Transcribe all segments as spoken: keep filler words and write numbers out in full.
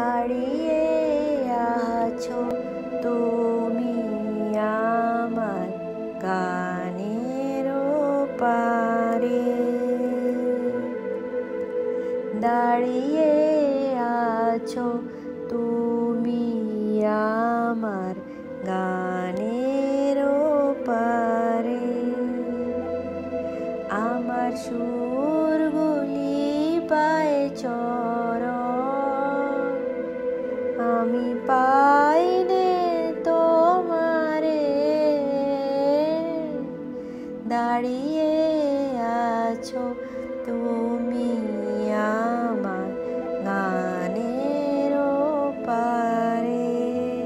দাঁড়িয়ে আছো তুমি আমার গানের পারে, দাঁড়িয়ে আছো তুমি আমার গানের পারে। আমার সুরগুলি পায় চরণ, আমি পাইনে তোমারে, দাঁড়িয়ে আছো তুমি আমার গানের পারে।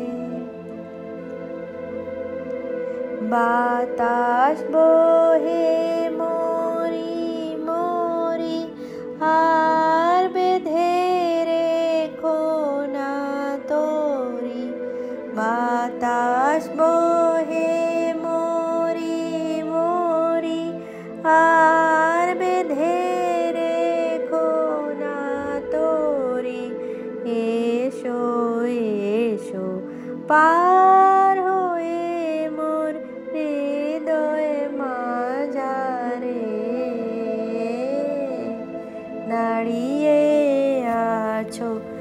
বাতাস বহে মরি মরি আর বেঁধে রেখো না তোরি, বাতাস বহে মরি মরি আর বেঁধে রেখো না তোরি। এসো এসো পার হয়ে মোর হৃদয় মাঝারে, দাঁড়িয়ে আছো